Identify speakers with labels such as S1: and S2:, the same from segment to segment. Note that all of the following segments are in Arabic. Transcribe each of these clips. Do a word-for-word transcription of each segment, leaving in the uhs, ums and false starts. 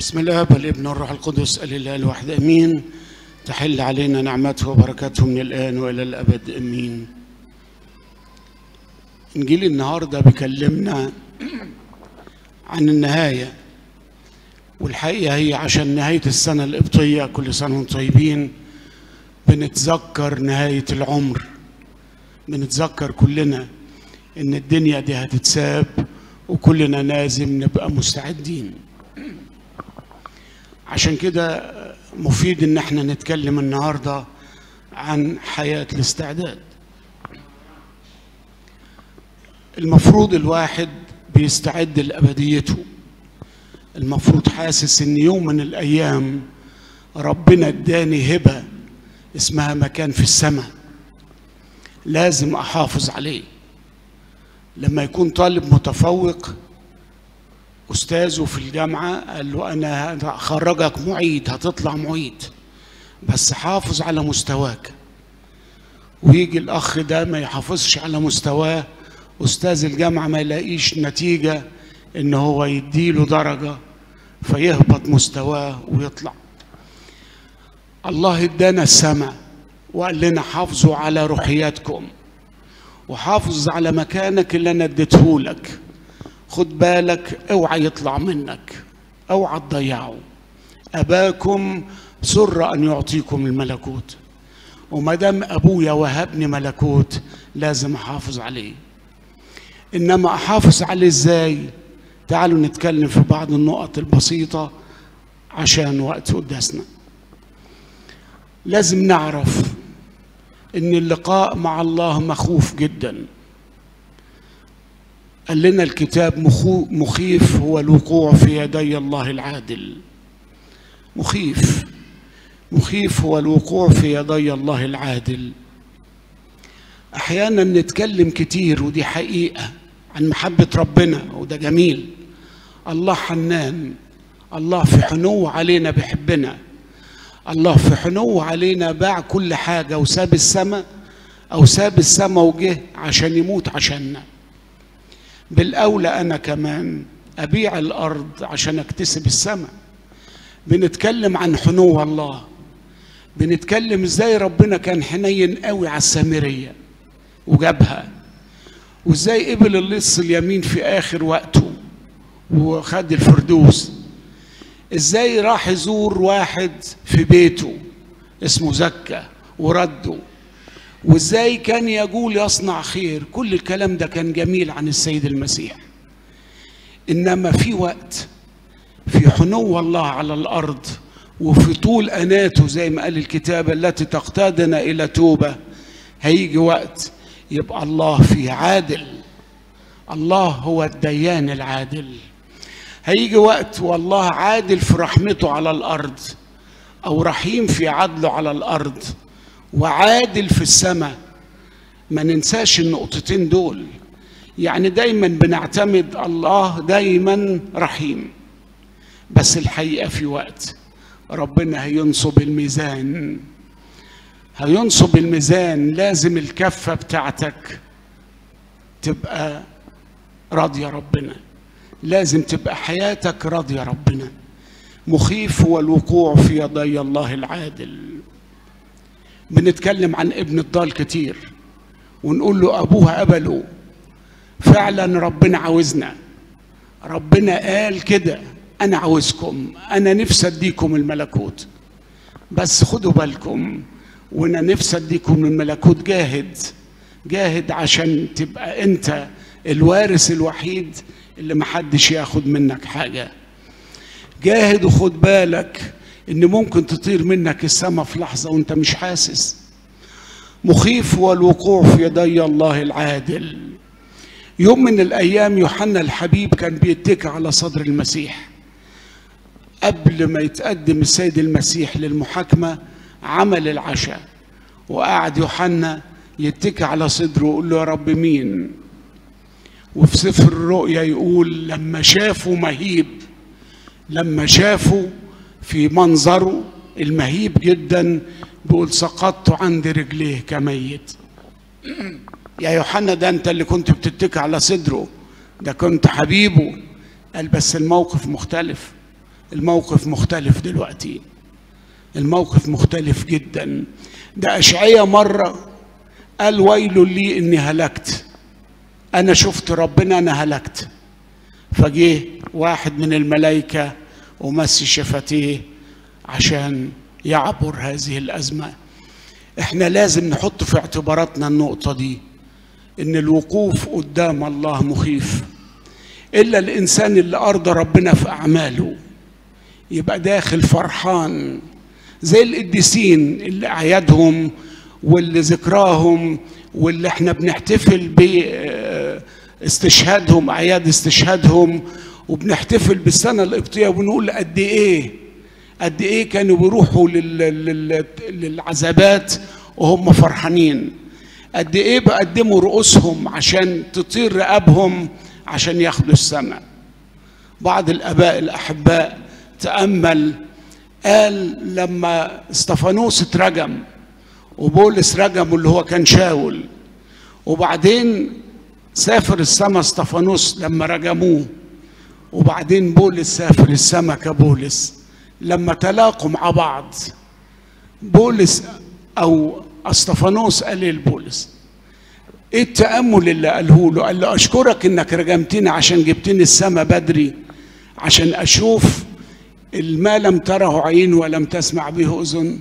S1: بسم الله والابن والروح القدس الاله الواحد امين. تحل علينا نعمته وبركاته من الان والى الابد امين. انجيل النهارده بيكلمنا عن النهايه، والحقيقه هي عشان نهايه السنه القبطيه، كل سنه وانتم طيبين. بنتذكر نهايه العمر، بنتذكر كلنا ان الدنيا دي هتتساب وكلنا لازم نبقى مستعدين. عشان كده مفيد ان احنا نتكلم النهارده عن حياة الاستعداد. المفروض الواحد بيستعد لأبديته، المفروض حاسس ان يوم من الايام ربنا اداني هبة اسمها مكان في السماء، لازم احافظ عليه. لما يكون طالب متفوق أستاذه في الجامعة قال له أنا هخرجك معيد، هتطلع معيد، بس حافظ على مستواك. ويجي الأخ ده ما يحافظش على مستواه، أستاذ الجامعة ما يلاقيش نتيجة إن هو يديله درجة فيهبط مستواه ويطلع. الله ادانا السماء وقال لنا حافظوا على روحياتكم وحافظ على مكانك اللي أنا اديتهولك. خد بالك اوعى يطلع منك، اوعى تضيعه. اباكم سر ان يعطيكم الملكوت، وما دام ابويا وهبني ملكوت لازم احافظ عليه. انما احافظ عليه ازاي؟ تعالوا نتكلم في بعض النقط البسيطه عشان وقت قداسنا. لازم نعرف ان اللقاء مع الله مخوف جدا. قال لنا الكتاب مخيف هو الوقوع في يدي الله العادل. مخيف مخيف هو الوقوع في يدي الله العادل. احيانا نتكلم كتير ودي حقيقة عن محبة ربنا وده جميل. الله حنان، الله في حنو علينا بيحبنا، الله في حنو علينا باع كل حاجة وساب السماء، او ساب السماء وجه عشان يموت عشاننا. بالأولى أنا كمان أبيع الأرض عشان أكتسب السماء. بنتكلم عن حنو الله، بنتكلم إزاي ربنا كان حنين قوي على السامرية وجابها، وإزاي قبل اللص اليمين في آخر وقته وخد الفردوس. إزاي راح يزور واحد في بيته اسمه زكا ورده، وازاي كان يقول يصنع خير. كل الكلام ده كان جميل عن السيد المسيح. انما في وقت في حنو الله على الارض وفي طول اناته زي ما قال الكتاب التي تقتادنا الى توبه، هيجي وقت يبقى الله فيه عادل. الله هو الديان العادل. هيجي وقت والله عادل في رحمته على الارض، او رحيم في عدله على الارض، وعادل في السماء. ما ننساش النقطتين دول. يعني دايما بنعتمد الله دايما رحيم، بس الحقيقة في وقت ربنا هينصب الميزان، هينصب الميزان. لازم الكفة بتاعتك تبقى راضية ربنا، لازم تبقى حياتك راضية ربنا. مخيف هو الوقوع في يدي الله العادل. بنتكلم عن ابن الضال كتير ونقول له أبوها قبله. فعلا ربنا عاوزنا، ربنا قال كده أنا عاوزكم، أنا نفسي أديكم الملكوت، بس خدوا بالكم وأنا نفسي أديكم الملكوت. جاهد جاهد عشان تبقى أنت الوارث الوحيد اللي محدش ياخد منك حاجة. جاهد وخد بالك إن ممكن تطير منك السماء في لحظة وأنت مش حاسس. مخيف هو الوقوع في يدي الله العادل. يوم من الأيام يوحنا الحبيب كان بيتكئ على صدر المسيح. قبل ما يتقدم السيد المسيح للمحاكمة عمل العشاء، وقعد يوحنا يتكئ على صدره ويقول له يا رب مين؟ وفي سفر الرؤيا يقول لما شافوا مهيب، لما شافوا في منظره المهيب جدا، بيقول سقطت عند رجليه كميت. يا يوحنا ده انت اللي كنت بتتكئ على صدره، ده كنت حبيبه. قال بس الموقف مختلف. الموقف مختلف دلوقتي، الموقف مختلف جدا. ده أشعياء مرة قال ويل لي إني هلكت، أنا شفت ربنا أنا هلكت. فجيه واحد من الملائكة ومسي شفتيه عشان يعبر هذه الأزمة. إحنا لازم نحط في اعتباراتنا النقطة دي، إن الوقوف قدام الله مخيف. إلا الإنسان اللي أرضى ربنا في أعماله يبقى داخل فرحان زي القديسين اللي أعيادهم واللي ذكراهم واللي احنا بنحتفل باستشهادهم، أعياد استشهادهم، وبنحتفل بالسنة القبطية وبنقول قد إيه قد إيه كانوا بيروحوا للعذابات وهم فرحانين، قد إيه بقدموا رؤوسهم عشان تطير رقابهم عشان ياخدوا السماء. بعض الآباء الأحباء تأمل قال لما استفانوس اترجم وبولس رجمه اللي هو كان شاول، وبعدين سافر السماء استفانوس لما رجموه، وبعدين بولس سافر السماء كبولس. لما تلاقوا مع بعض بولس أو استفانوس قال لبولس ايه التأمل اللي قاله له؟ قال له أشكرك إنك رجمتني عشان جبتني السماء بدري، عشان أشوف ما لم تره عين ولم تسمع به أذن.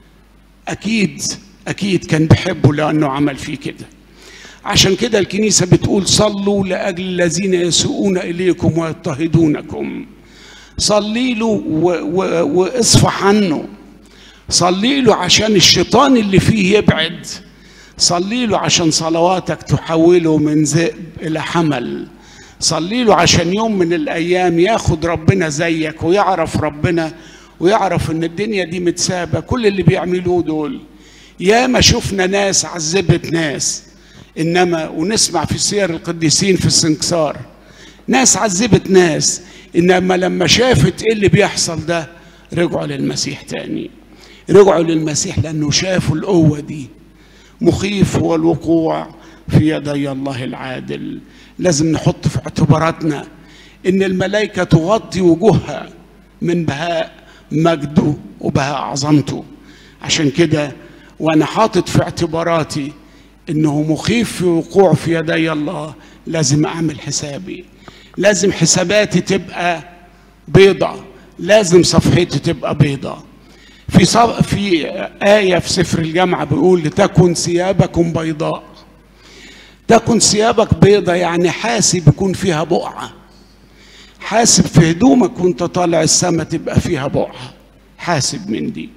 S1: أكيد أكيد كان بحبه لأنه عمل فيه كده. عشان كده الكنيسة بتقول صلوا لأجل الذين يسوءون إليكم ويضطهدونكم. صلي له واصفح عنه، صلي له عشان الشيطان اللي فيه يبعد، صلي له عشان صلواتك تحوله من ذئب إلى حمل، صلي له عشان يوم من الأيام ياخد ربنا زيك ويعرف ربنا ويعرف إن الدنيا دي متسابة. كل اللي بيعملوه دول ياما شفنا ناس عذبت ناس، إنما ونسمع في سير القديسين في السنكسار ناس عذبت ناس، إنما لما شافت إيه اللي بيحصل ده رجعوا للمسيح تاني، رجعوا للمسيح لأنه شافوا القوة دي. مخيف هو الوقوع في يدي الله العادل. لازم نحط في اعتباراتنا إن الملائكة تغطي وجوهها من بهاء مجده وبهاء عظمته. عشان كده وأنا حاطط في اعتباراتي إنه مخيف في وقوع في يدي الله، لازم أعمل حسابي، لازم حساباتي تبقى بيضة، لازم صفحتي تبقى بيضة. في صف... في آية في سفر الجامعة بيقول لتكن ثيابكم بيضاء. تكن ثيابك بيضة يعني حاسب يكون فيها بقعة، حاسب في هدومك وانت طالع السما تبقى فيها بقعة، حاسب من دي،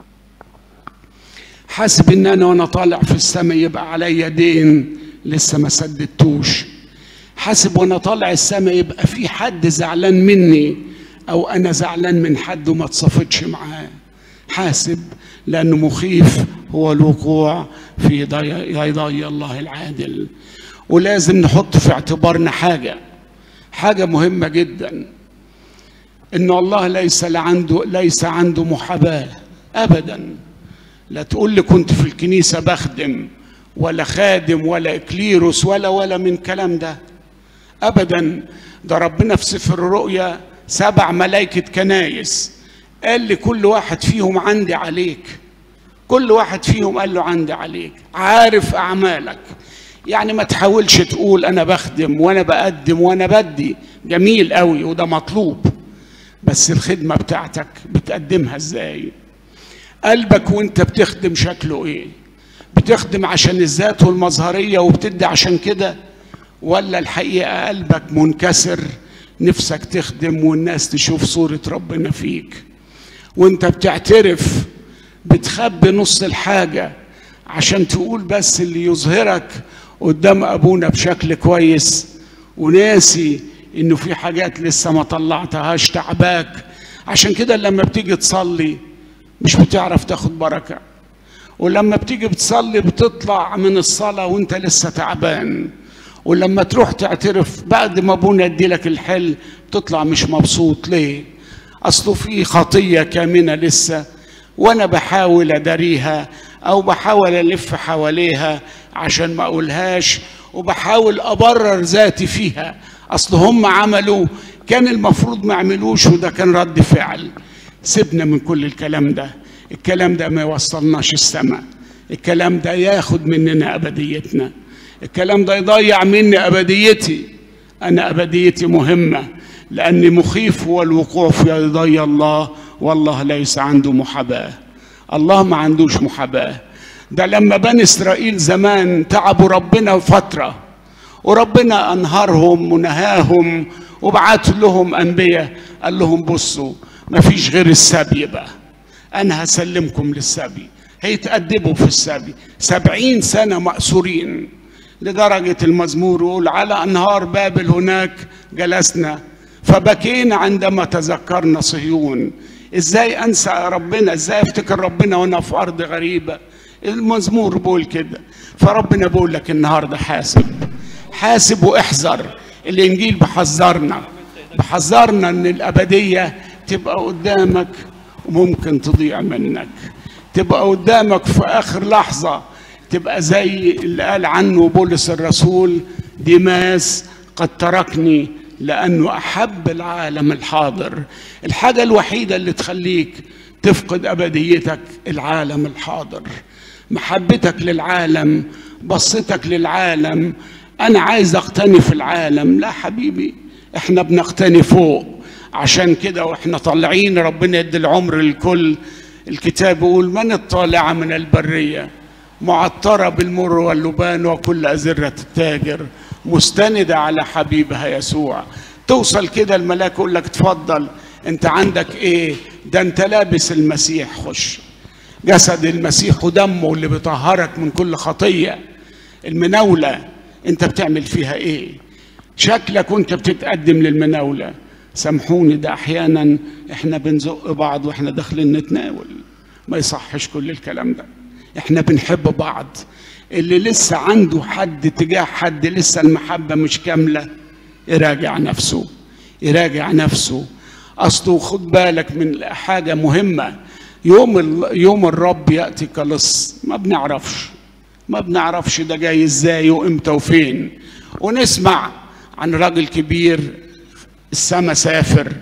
S1: حاسب ان انا وانا طالع في السما يبقى عليا دين لسه ما سددتوش، حاسب وانا طالع السما يبقى في حد زعلان مني او انا زعلان من حد وما اتصافتش معاه. حاسب، لأنه مخيف هو الوقوع في يدي الله العادل. ولازم نحط في اعتبارنا حاجة حاجة مهمة جدا، إن الله ليس عنده ليس عنده محاباة أبدا. لا تقول لي كنت في الكنيسة بخدم ولا خادم ولا إكليروس ولا ولا من كلام ده أبدا. ده ربنا في سفر الرؤيا سبع ملائكة كنايس قال لكل واحد فيهم عندي عليك، كل واحد فيهم قال له عندي عليك، عارف أعمالك. يعني ما تحاولش تقول أنا بخدم وأنا بقدم وأنا بدي، جميل قوي وده مطلوب، بس الخدمة بتاعتك بتقدمها إزاي؟ قلبك وانت بتخدم شكله إيه؟ بتخدم عشان الذات والمظهرية وبتدي عشان كده، ولا الحقيقة قلبك منكسر نفسك تخدم والناس تشوف صورة ربنا فيك؟ وانت بتعترف بتخبي نص الحاجة عشان تقول بس اللي يظهرك قدام أبونا بشكل كويس، وناسي إنه في حاجات لسه ما طلعتهاش تعباك. عشان كده لما بتيجي تصلي مش بتعرف تاخد بركة، ولما بتيجي بتصلي بتطلع من الصلاة وانت لسه تعبان، ولما تروح تعترف بعد ما أبونا يديلك الحل بتطلع مش مبسوط. ليه؟ أصله في خطية كامنة لسه وأنا بحاول أداريها أو بحاول ألف حواليها عشان ما أقولهاش، وبحاول أبرر ذاتي فيها اصل هم عملوا كان المفروض ما يعملوش، وده كان رد فعل. سيبنا من كل الكلام ده، الكلام ده ما يوصلناش السماء، الكلام ده ياخد مننا ابديتنا، الكلام ده يضيع مني ابديتي. انا ابديتي مهمه، لأن مخيف هو الوقوع في يدي الله، والله ليس عنده محاباة. الله ما عندوش محاباة. ده لما بني إسرائيل زمان تعبوا ربنا فترة، وربنا أنهارهم ونهاهم وبعت لهم أنبياء، قال لهم بصوا ما فيش غير السبي بقى، أنا هسلمكم للسبي. هيتأدبوا في السبي سبعين سنة مأسورين، لدرجة المزمور يقول على أنهار بابل هناك جلسنا فبكينا عندما تذكرنا صهيون. ازاي انسى ربنا، ازاي افتكر ربنا وانا في ارض غريبه؟ المزمور بيقول كده. فربنا بيقول لك النهارده حاسب، حاسب واحذر. الانجيل بحذرنا بحذرنا ان الابديه تبقى قدامك وممكن تضيع منك، تبقى قدامك في اخر لحظه، تبقى زي اللي قال عنه بولس الرسول ديماس قد تركني لأنه أحب العالم الحاضر. الحاجة الوحيدة اللي تخليك تفقد أبديتك العالم الحاضر، محبتك للعالم، بصتك للعالم. أنا عايز أقتني في العالم. لا حبيبي، إحنا بنقتني فوق. عشان كده وإحنا طالعين ربنا يدي العمر للكل. الكتاب يقول من الطالعة من البرية معطرة بالمر واللبان وكل أزرة التاجر مستندة على حبيبها يسوع. توصل كده الملاك يقول لك اتفضل، انت عندك ايه؟ ده انت لابس المسيح، خش. جسد المسيح ودمه اللي بيطهرك من كل خطية. المناولة انت بتعمل فيها ايه؟ شكلك وانت بتتقدم للمناولة. سامحوني، ده احيانا احنا بنزق بعض واحنا داخلين نتناول، ما يصحش كل الكلام ده. احنا بنحب بعض. اللي لسه عنده حد تجاه حد لسه المحبة مش كاملة، يراجع نفسه، يراجع نفسه. أصله خد بالك من حاجة مهمة، يوم يوم الرب يأتي كلص، ما بنعرفش ما بنعرفش ده جاي ازاي وامتى وفين. ونسمع عن راجل كبير السما سافر،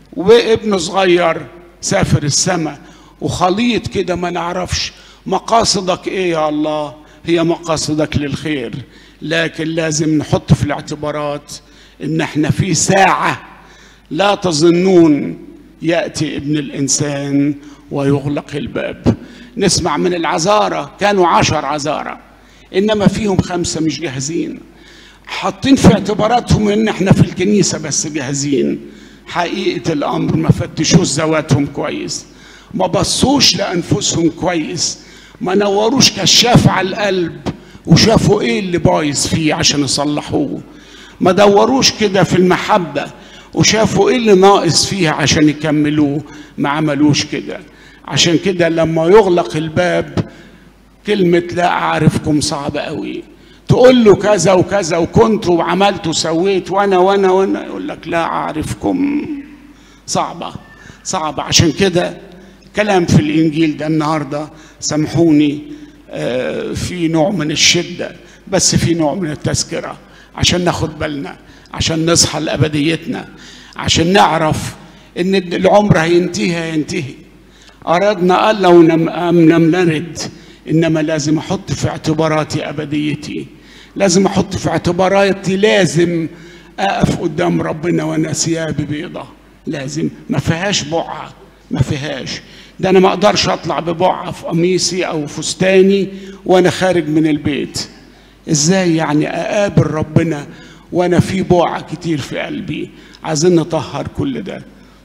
S1: وابن صغير سافر السما، وخليط كده ما نعرفش مقاصدك ايه يا الله. هي مقاصدك للخير، لكن لازم نحط في الاعتبارات ان احنا في ساعة لا تظنون يأتي ابن الانسان ويغلق الباب. نسمع من العذارى، كانوا عشر عذارى انما فيهم خمسة مش جاهزين، حاطين في اعتباراتهم ان احنا في الكنيسة بس جاهزين. حقيقة الامر ما فتشوش ذواتهم كويس، ما بصوش لانفسهم كويس، ما نوروش كشاف على القلب وشافوا ايه اللي بايظ فيه عشان يصلحوه، ما دوروش كده في المحبة وشافوا ايه اللي ناقص فيها عشان يكملوه، ما عملوش كده. عشان كده لما يغلق الباب كلمة لا أعرفكم صعبة قوي. تقول له كذا وكذا وكنت وعملت وسويت وانا وانا وانا يقول لك لا أعرفكم. صعبة صعبة. عشان كده كلام في الإنجيل ده النهاردة سامحوني في نوع من الشدة، بس في نوع من التذكرة عشان ناخد بالنا، عشان نصحى لأبديتنا، عشان نعرف إن العمر هينتهي هينتهي. أردنا قال لو لم نرد، إنما لازم أحط في اعتباراتي أبديتي، لازم أحط في اعتباراتي، لازم أقف قدام ربنا وأنا ثيابي بيضة، لازم ما فيهاش بقعة، ما فيهاش. ده أنا ما أقدرش أطلع ببقعة في قميصي أو فستاني وأنا خارج من البيت. إزاي يعني أقابل ربنا وأنا في بقعة كتير في قلبي؟ عايزين نطهر كل ده.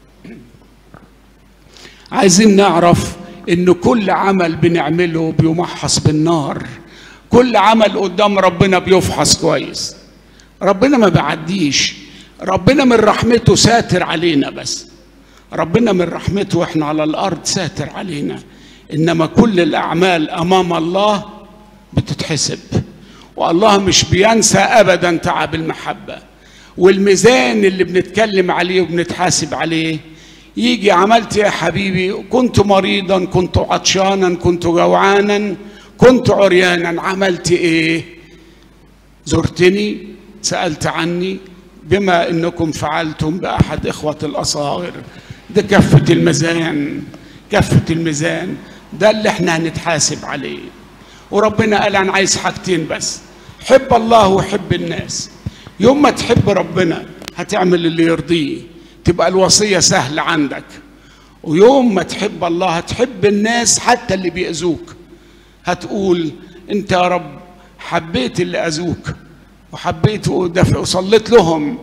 S1: عايزين نعرف إن كل عمل بنعمله بيمحص بالنار، كل عمل قدام ربنا بيفحص كويس. ربنا ما بيعديش، ربنا من رحمته ساتر علينا، بس ربنا من رحمته واحنا على الارض ساتر علينا، انما كل الاعمال امام الله بتتحسب، والله مش بينسى ابدا تعب المحبه. والميزان اللي بنتكلم عليه وبنتحاسب عليه يجي عملت يا حبيبي، كنت مريضا، كنت عطشانا، كنت جوعانا، كنت عريانا، عملت ايه؟ زرتني، سألت عني، بما انكم فعلتم باحد اخوة الاصاغر. ده كفة الميزان، كفة الميزان ده اللي احنا هنتحاسب عليه. وربنا قال انا عايز حاجتين بس، حب الله وحب الناس. يوم ما تحب ربنا هتعمل اللي يرضيه، تبقى الوصية سهلة عندك. ويوم ما تحب الله هتحب الناس حتى اللي بيأذوك. هتقول انت يا رب حبيت اللي أذوك وحبيت ودفع وصليت لهم.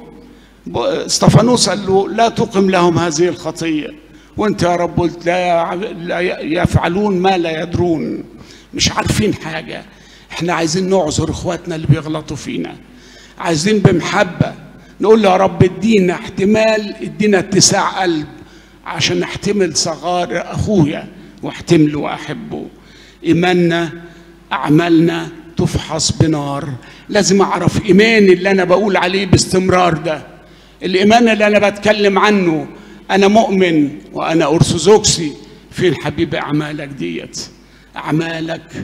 S1: استفانوس قال له لا تقم لهم هذه الخطية، وانت يا رب قلت لا يفعلون ما لا يدرون، مش عارفين حاجة. احنا عايزين نعذر اخواتنا اللي بيغلطوا فينا، عايزين بمحبة نقول له يا رب ادينا احتمال، ادينا اتساع قلب عشان احتمل صغار اخويا واحتمله واحبه. ايماننا اعمالنا تفحص بنار. لازم اعرف ايماني اللي انا بقول عليه باستمرار ده، الايمان اللي انا بتكلم عنه، انا مؤمن وانا ارثوذكسي. فين حبيبي اعمالك ديت؟ اعمالك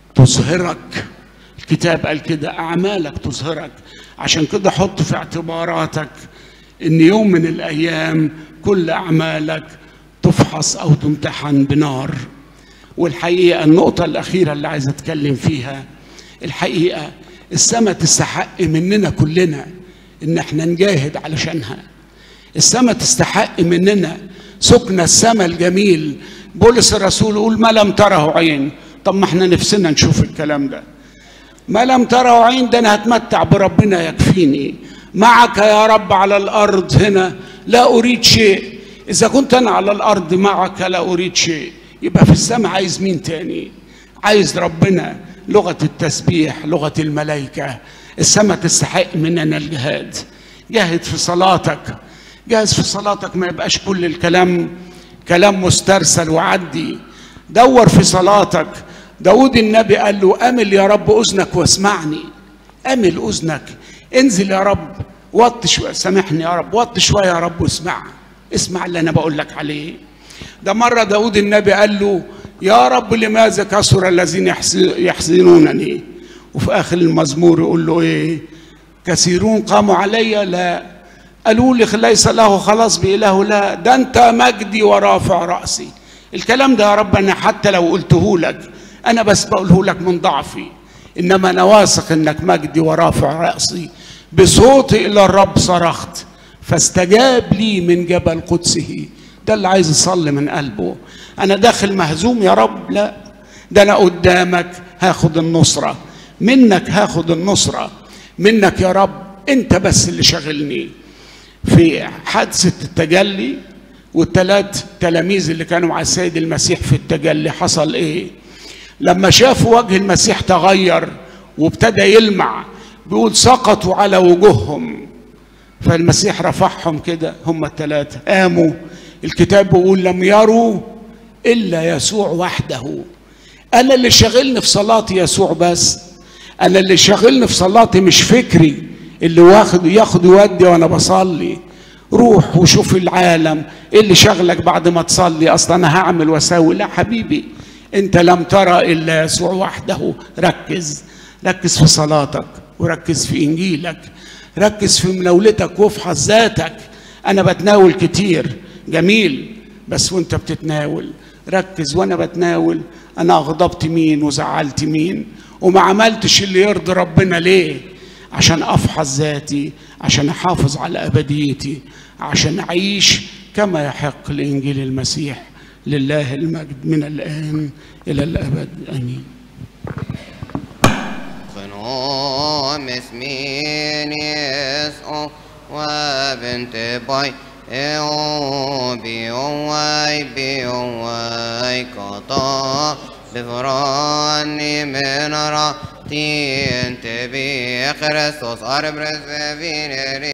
S1: تظهرك. الكتاب قال كده اعمالك تظهرك. عشان كده حط في اعتباراتك ان يوم من الايام كل اعمالك تفحص او تمتحن بنار. والحقيقه النقطه الاخيره اللي عايز اتكلم فيها، الحقيقه السماء تستحق مننا كلنا ان احنا نجاهد علشانها. السماء تستحق مننا سكن السماء الجميل. بولس الرسول يقول ما لم تره عين. طب ما احنا نفسنا نشوف الكلام ده. ما لم تره عين ده انا هتمتع بربنا يكفيني. معك يا رب على الارض هنا لا اريد شيء. اذا كنت انا على الارض معك لا اريد شيء، يبقى في السماء عايز مين تاني؟ عايز ربنا. لغة التسبيح، لغة الملائكة. السماء تستحق مننا الجهاد. جاهد في صلاتك، جاهز في صلاتك، ما يبقاش كل الكلام كلام مسترسل وعدي. دور في صلاتك. داود النبي قال له امل يا رب اذنك واسمعني. امل اذنك، انزل يا رب وطي شويه، سامحني يا رب، وطي شويه يا رب واسمع، اسمع اللي انا بقول لك عليه. ده مره داود النبي قال له يا رب لماذا كثر الذين يحزنونني؟ وفي اخر المزمور يقول له ايه؟ كثيرون قاموا علي لا قالوا لي ليس له خلاص بإله، لا ده انت مجدي ورافع رأسي. الكلام ده يا رب انا حتى لو قلته لك انا بس بقوله لك من ضعفي، انما انا واثق انك مجدي ورافع رأسي. بصوتي الى الرب صرخت فاستجاب لي من جبل قدسه. ده اللي عايز يصلي من قلبه. انا داخل مهزوم يا رب؟ لا، ده انا قدامك هاخد النصرة منك، هاخد النصرة منك يا رب. انت بس اللي شغلني. في حادثة التجلي والثلاث تلاميذ اللي كانوا مع السيد المسيح في التجلي حصل ايه؟ لما شافوا وجه المسيح تغير وابتدى يلمع، بيقول سقطوا على وجوههم. فالمسيح رفعهم كده، هم الثلاثة قاموا. الكتاب بيقول لم يروا إلا يسوع وحده. أنا اللي شغلني في صلاتي يسوع بس. أنا اللي شغلني في صلاتي مش فكري اللي واخد ياخد يودي وأنا بصلي. روح وشوف العالم إيه اللي شغلك بعد ما تصلي. أصلا أنا هعمل وأسوي. لا حبيبي، أنت لم ترى إلا يسوع وحده. ركز، ركز في صلاتك، وركز في إنجيلك، ركز في مناولتك، وافحص ذاتك. أنا بتناول كتير، جميل، بس وانت بتتناول ركز. وانا بتناول انا غضبت مين وزعلت مين وما عملتش اللي يرضي ربنا ليه؟ عشان افحص ذاتي، عشان احافظ على ابديتي، عشان اعيش كما يحق لانجيل المسيح. لله المجد من الان الى الابد امين.
S2: خنوم اسمين يسوع وبنت باي ايو بيواي بيواي كتا بفراني من راتين تبي خريستوس اربرز بينري